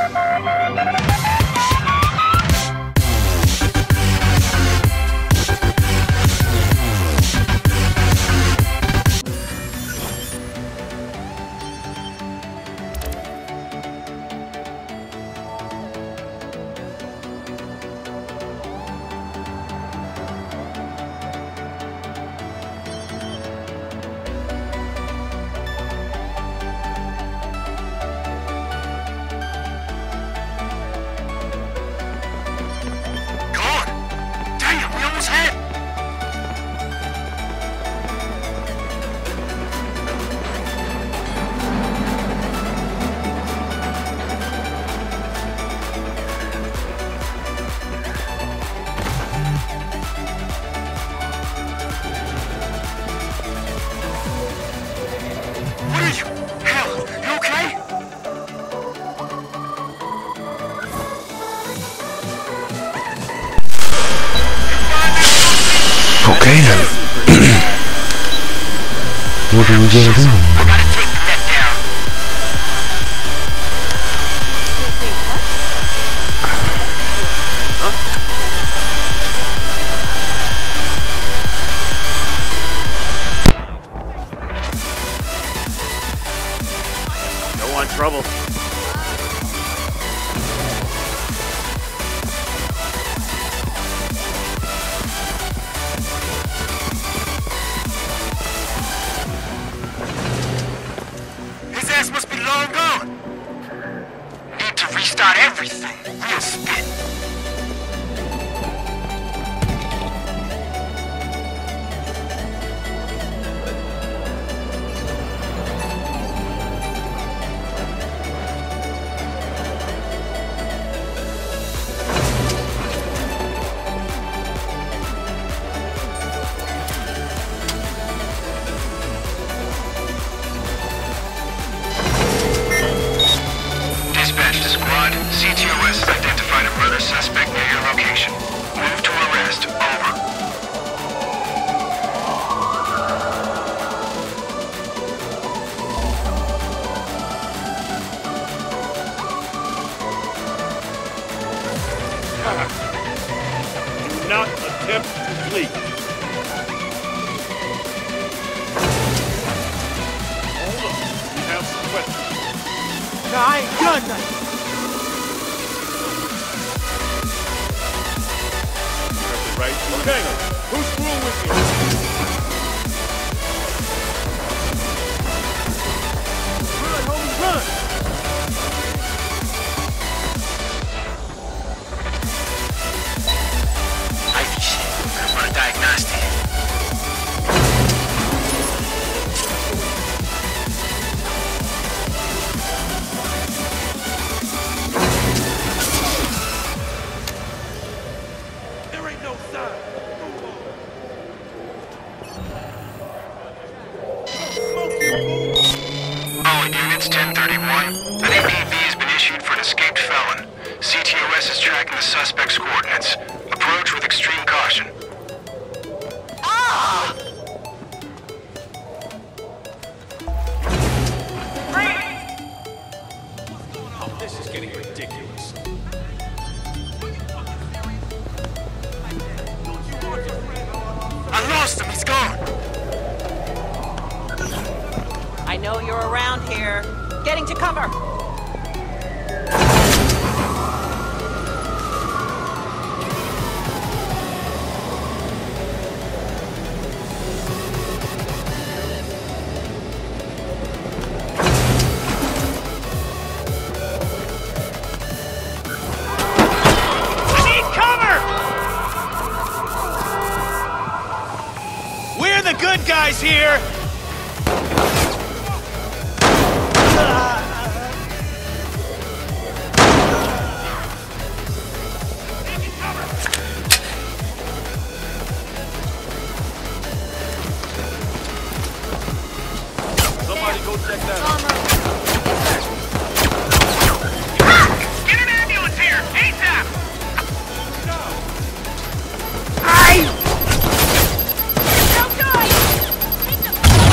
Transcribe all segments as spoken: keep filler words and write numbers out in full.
Okay then. What are we gonna do? Don't want trouble. His ass must be long gone. Need to restart everything. Real spit. C T O S has identified a murder suspect near your location. Move to arrest. Over. Do not attempt to flee. Hold on. We have some questions. No, I ain't done nothing. Right? Okay. Who's through with you? Run, homie, run! Ivy shit. Run a diagnostic. There ain't no sign. All units, ten thirty-one. An A P B has been issued for an escaped felon. C T O S is tracking the suspect's coordinates. Approach with extreme caution. Ah! Oh, this is getting ridiculous. I lost him. He's gone. I know you're around here. Getting to cover. I need cover! We're the good guys here! Somebody go check that out. Get an ambulance here! ASAP! Don't die!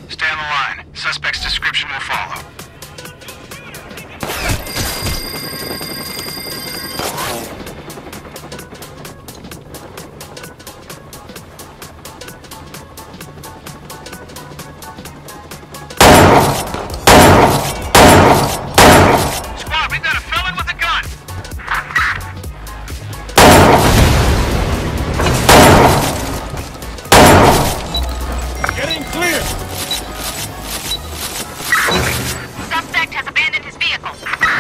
Stay on the line. Suspect's description will follow. Squad, we've got a felon with a gun! Getting clear! Suspect has abandoned his vehicle.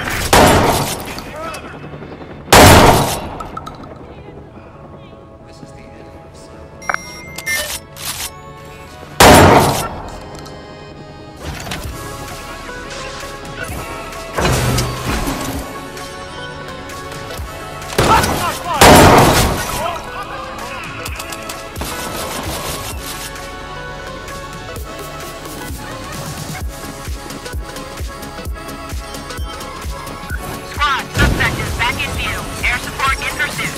Squad, suspect is back in view. Air support in pursuit.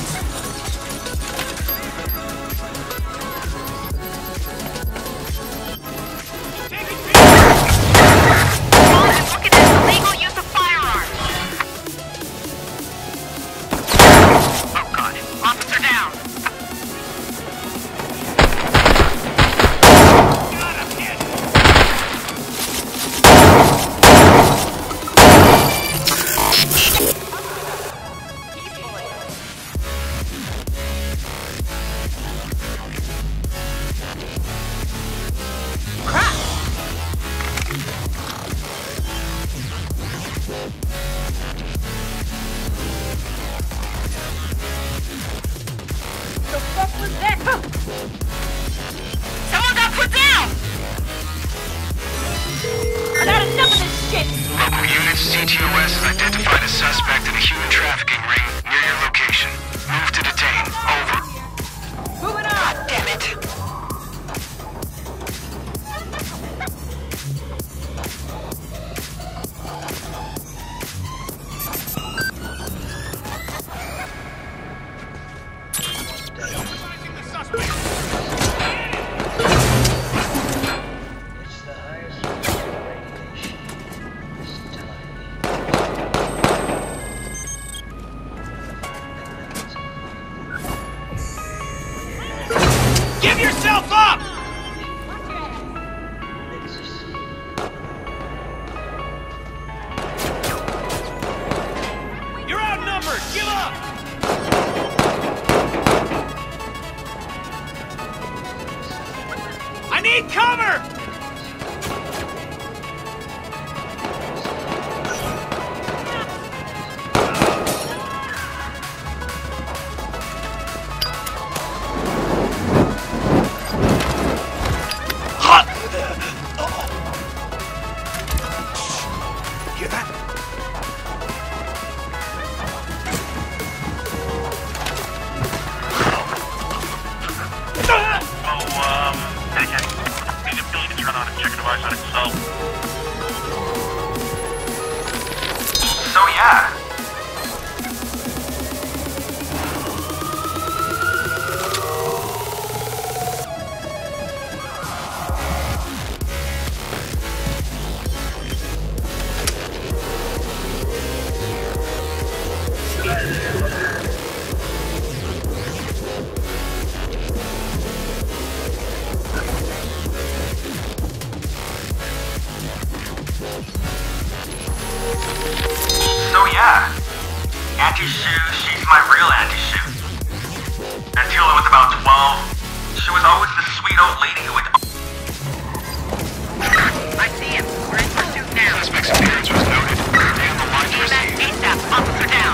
Squad is looking at illegal use of firearms. Oh god. Officer down. The fuck was that? Someone got put down! I got enough of this shit! Local units, C T O S has identified a suspect in a human trafficking ring near your location. Move to detain. Over. Moving on! Damn it! Neutralizing the suspect. It's the highest level of radiation this time. Give yourself up! Let's see. You're outnumbered! Give up! I need cover! Hear that? Oh, um, hey, hey. Need a ability to turn on a check device on itself. So, yeah. So yeah, Auntie Sue, she's my real Auntie Sue. Until I was about twelve, she was always the sweet old lady who would... I see him. We're in pursuit now. Suspect's appearance was noted. And the line Aim at received. ASAP. Officer down.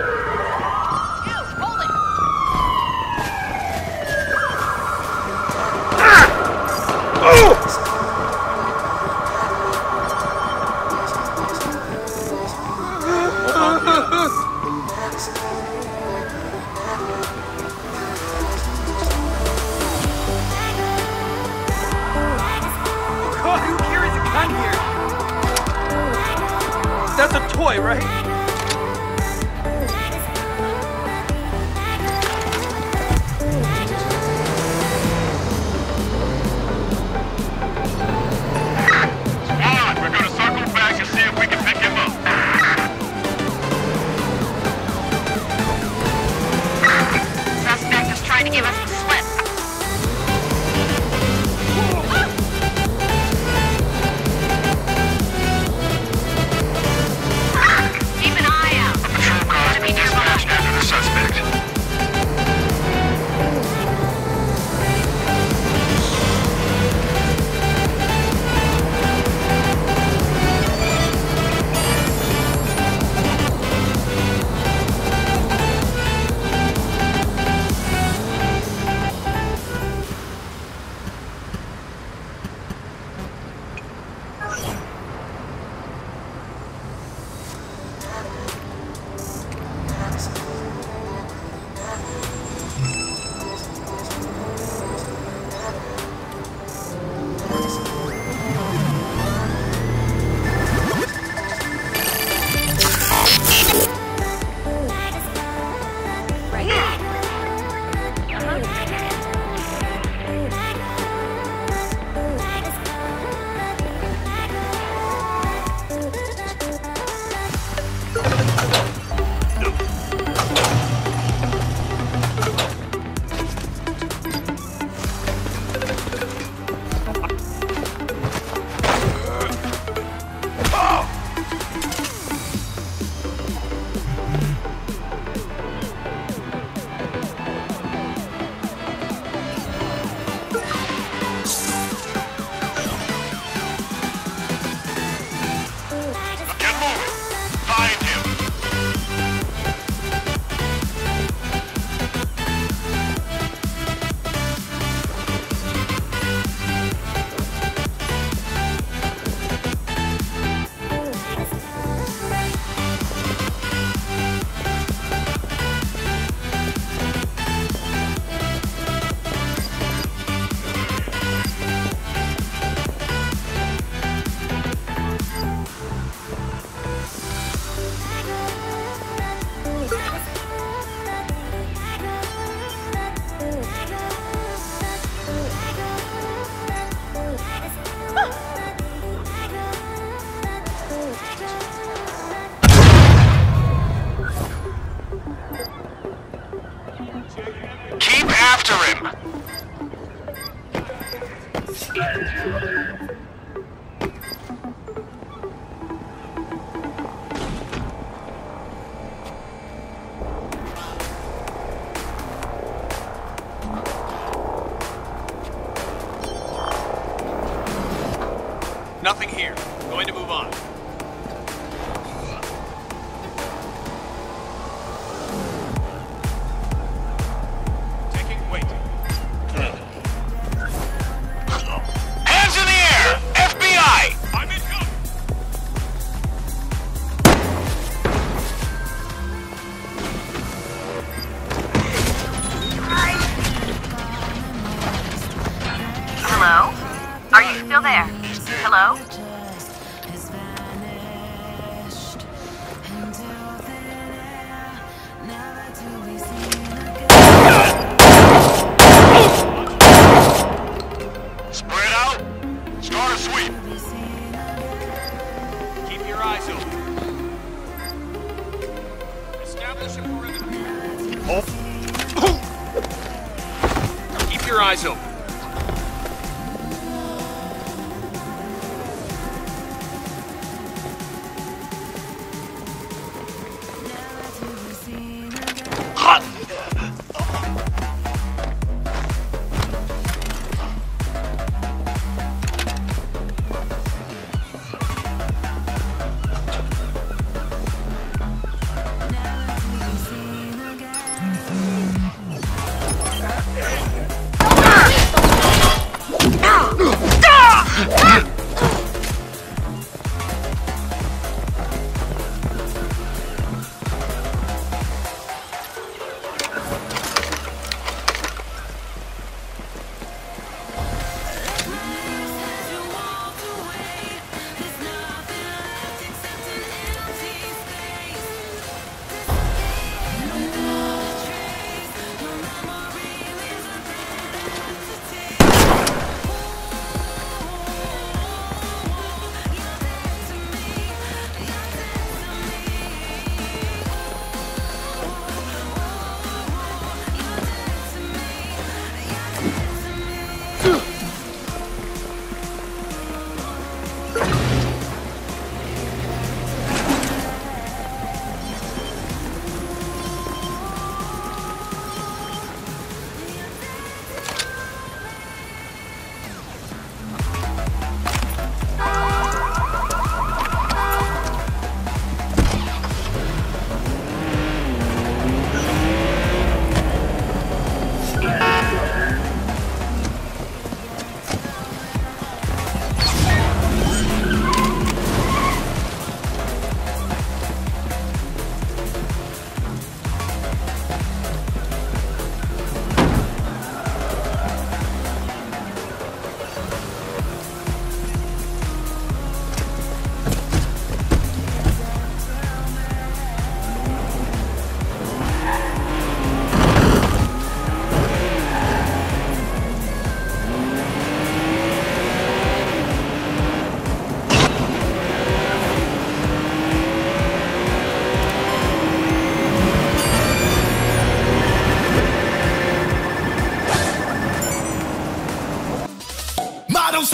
You, hold it! toy, right? Squad, we're gonna circle back and see if we can pick him up. Suspect is trying to give us the slip. Keep an eye out. A patrol car has been dispatched after the suspect. Keep after him! Nothing here. Going to move on. Taking wait. Hands in the air! F B I! I'm in cover. Hello? Are you still there? Hello? Spread out. Start a sweep. Keep your eyes open. Establish a perimeter. Keep your eyes open.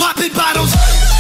popping bottles.